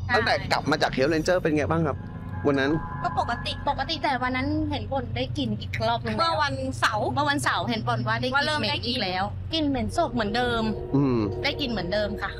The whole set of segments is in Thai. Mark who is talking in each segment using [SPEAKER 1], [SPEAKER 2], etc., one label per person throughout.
[SPEAKER 1] ตั้งแต่กลับมาจากเฮลเลนเจอร์เป็นไงบ้างครับวันนั้น
[SPEAKER 2] ก็ปกติแต่วันนั้นเห็นบ่นได้กลิ่นอีกรอบนึงเมื่อวันเสาร์เห็นบ่นว่าได้กลิ่นเหม็นอีกแล้วกลิ่นเหม็นศพเหมือนเดิมได้กลิ่นเหมือนเดิมค่ะ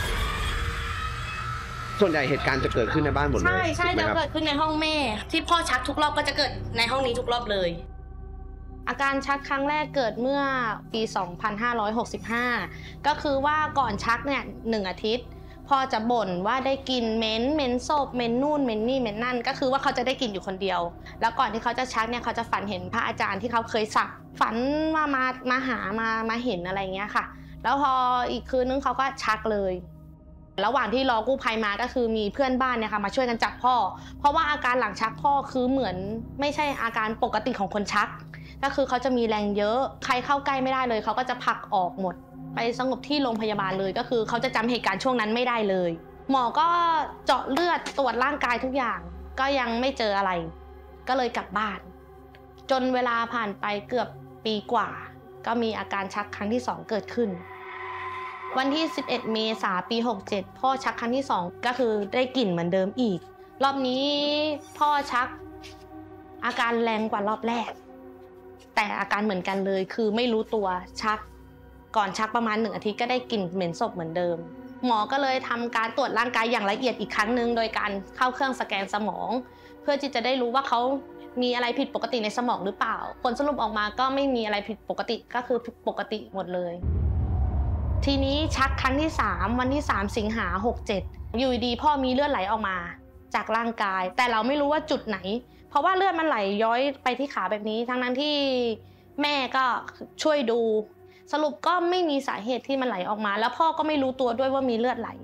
[SPEAKER 1] ส่วนใหญ่เหตุการณ์จะเกิดขึ้นในบ้านหมดเลย
[SPEAKER 2] ใช่จะเกิดขึ้นในห้องแม่ที่พ่อชักทุกรอบก็จะเกิดในห้องนี้ทุกรอบเลยอาการชักครั้งแรกเกิดเมื่อปี2565ก็คือว่าก่อนชักเนี่ย1 อาทิตย์พ่อจะบ่นว่าได้กลิ่นเหม็นศพเหม็นนู่นเหม็นนี่เหม็นนั่นก็คือว่าเขาจะได้กลิ่นอยู่คนเดียวแล้วก่อนที่เขาจะชักเนี่ยเขาจะฝันเห็นพระอาจารย์ที่เขาเคยสักฝันว่ามาหามาเห็นอะไรเงี้ยค่ะแล้วพออีกคืนนึงเขาก็ชักเลยระหว่างที่รอกู้ภัยมาก็คือมีเพื่อนบ้านเนี่ยค่ะมาช่วยกันจับพ่อเพราะว่าอาการหลังชักพ่อคือเหมือนไม่ใช่อาการปกติของคนชักก็คือเขาจะมีแรงเยอะใครเข้าใกล้ไม่ได้เลยเขาก็จะผลักออกหมดไปสงบที่โรงพยาบาลเลยก็คือเขาจะจำเหตุการณ์ช่วงนั้นไม่ได้เลยหมอก็เจาะเลือดตรวจร่างกายทุกอย่างก็ยังไม่เจออะไรก็เลยกลับบ้านจนเวลาผ่านไปเกือบปีกว่าก็มีอาการชักครั้งที่2เกิดขึ้นวันที่11 เมษายนปี67พ่อชักครั้งที่2ก็คือได้กลิ่นเหมือนเดิมอีกรอบนี้พ่อชักอาการแรงกว่ารอบแรกแต่อาการเหมือนกันเลยคือไม่รู้ตัวชักก่อนชักประมาณ1 อาทิตย์ก็ได้กลิ่นเหม็นศพเหมือนเดิมหมอก็เลยทำการตรวจร่างกายอย่างละเอียดอีกครั้งหนึ่งโดยการเข้าเครื่องสแกนสมองเพื่อที่จะได้รู้ว่าเขามีอะไรผิดปกติในสมองหรือเปล่าผลสรุปออกมาก็ไม่มีอะไรผิดปกติก็คือปกติหมดเลยทีนี้ชักครั้งที่3วันที่3 สิงหาคม67อยู่ดีพ่อมีเลือดไหลออกมาจากร่างกายแต่เราไม่รู้ว่าจุดไหนเพราะว่าเลือดมันไหลย้อยไปที่ขาแบบนี้ทั้งนั้นที่แม่ก็ช่วยดูสรุปก็ไม่มีสาเหตุที่มันไหลออกมาแล้วพ่อก็ไม่รู้ตัวด้วยว่ามีเลือดไหล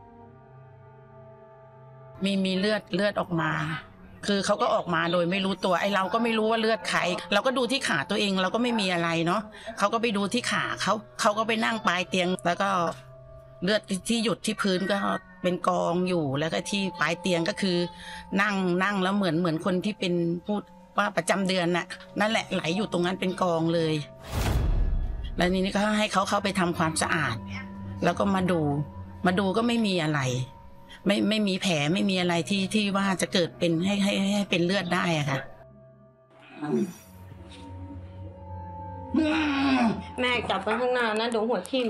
[SPEAKER 3] มีเลือดออกมาคือเขาก็ออกมาโดยไม่รู้ตัวไอ้เราก็ไม่รู้ว่าเลือดใครเราก็ดูที่ขาตัวเองเราก็ไม่มีอะไรเนาะเขาก็ไปดูที่ขาเขาก็ไปนั่งปลายเตียงแล้วก็เลือดที่หยุดที่พื้นก็เป็นกองอยู่แล้วก็ที่ปลายเตียงก็คือนั่งแล้วเหมือนคนที่เป็นพูดว่าประจำเดือนน่ะนั่นแหละไหลอยู่ตรงนั้นเป็นกองเลยแล้วนี่ก็ให้เขาเข้าไปทำความสะอาดแล้วก็มาดูก็ไม่มีอะไรไม่มีแผลไม่มีอะไรที่ว่าจะเกิดเป็นให้เป็นเลือดได้อะค่ะ
[SPEAKER 2] แม่จับไปข้างหน้านะเดี๋ยวหัวทิ่ม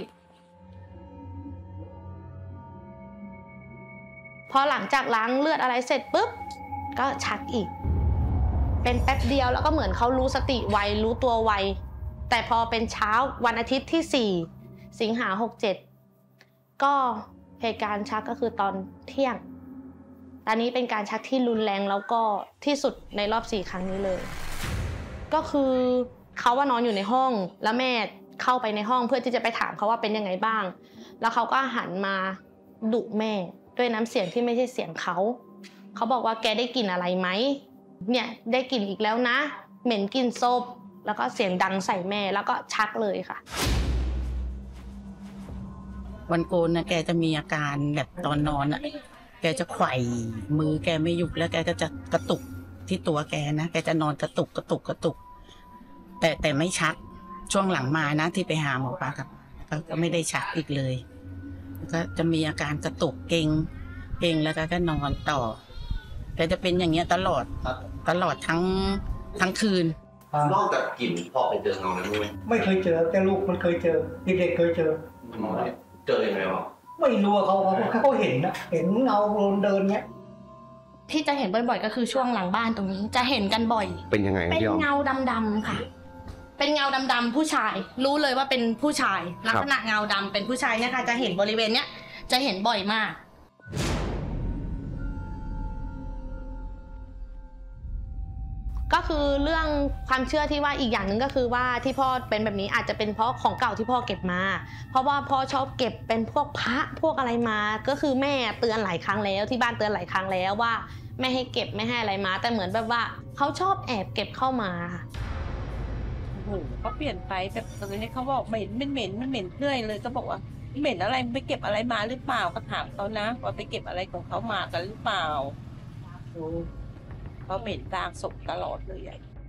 [SPEAKER 2] พอหลังจากล้างเลือดอะไรเสร็จปุ๊บก็ชักอีกเป็นแป๊บเดียวแล้วก็เหมือนเขารู้สติไวรู้ตัวไวแต่พอเป็นเช้าวันอาทิตย์ที่4 สิงหาคม67ก็เหตุการณ์ชักก็คือตอนเที่ยงตอนนี้เป็นการชักที่รุนแรงแล้วก็ที่สุดในรอบ4 ครั้งนี้เลยก็คือเขาว่านอนอยู่ในห้องแล้วแม่เข้าไปในห้องเพื่อที่จะไปถามเขาว่าเป็นยังไงบ้างแล้วเขาก็หันมาดุแม่ด้วยน้ำเสียงที่ไม่ใช่เสียงเขาบอกว่าแกได้กลิ่นอะไรไหมเนี่ยได้กลิ่นอีกแล้วนะเหม็นกลิ่นศพแล้วก็เสียงดังใส่แม่แล้วก็ชักเลยค่ะ
[SPEAKER 3] วันโกนนะแกจะมีอาการแบบตอนนอนอ่ะแกจะไขว่มือแกไม่หยุดแล้วแกก็จะกระตุกที่ตัวแกนะแกจะนอนกระตุกแต่ไม่ชักช่วงหลังมานะที่ไปหาหมอปลาก็ไม่ได้ชักอีกเลยก็จะมีอาการกระตุกเกร็งแล้วก็นอนต่อแกจะเป็นอย่างเงี้ยตลอดทั้งคืน
[SPEAKER 1] นอกจากกลิ่นพอไปเจอเงาอะไรไหม
[SPEAKER 4] ไม่เคยเจอแต่ลูกมันเคยเจอเด็กๆเคยเจอ
[SPEAKER 1] เจอยังไงวะ
[SPEAKER 4] ไม่รู้เขาเห็นนะเห็นเงาเดินเงี้ย
[SPEAKER 2] ที่จะเห็นบ่อยๆก็คือช่วงหลังบ้านตรงนี้จะเห็นกันบ่อย
[SPEAKER 1] เป็นยังไง
[SPEAKER 2] เป็นเงาดำๆค่ะเป็นเงาดำๆผู้ชายรู้เลยว่าเป็นผู้ชายลักษณะเงาดำเป็นผู้ชายเนี่ยค่ะจะเห็นบริเวณเนี้ยจะเห็นบ่อยมากก็คือเรื่องความเชื่อที่ว่าอีกอย่างหนึ่งก็คือว่าที่พ่อเป็นแบบนี้อาจจะเป็นเพราะของเก่าที่พ่อเก็บมาเพราะว่าพ่อชอบเก็บเป็นพวกพระพวกอะไรมาก็คือแม่เตือนหลายครั้งแล้วที่บ้านเตือนหลายครั้งแล้วว่าไม่ให้เก็บไม่ให้อะไรมาแต่เหมือนแบบว่าเขาชอบแอบเก็บเข้ามา
[SPEAKER 5] โอ้โหเขาเปลี่ยนไปแบบตอนนี้เขาบอกเหม็นมันเหม็นเรื่อยเลยก็บอกว่าเหม็นอะไรไปเก็บอะไรมาหรือเปล่าก็ถามเขานะว่าไปเก็บอะไรของเขามากันหรือเปล่าเขาเหม็นตามศพตลอดเลย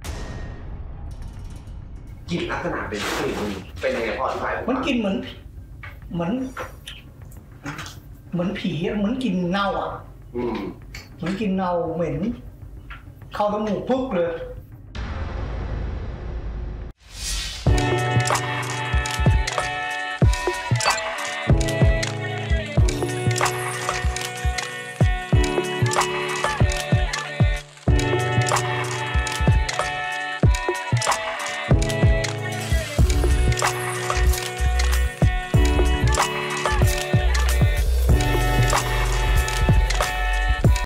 [SPEAKER 1] กลิ่นลักษณะเป็นยังไงพ่ออธิบาย
[SPEAKER 4] มันกินเหมือนผีเหมือนกินเน่าอ่ะเหมือนกินเน่าเหม็นเข้าจมูกพึกเลย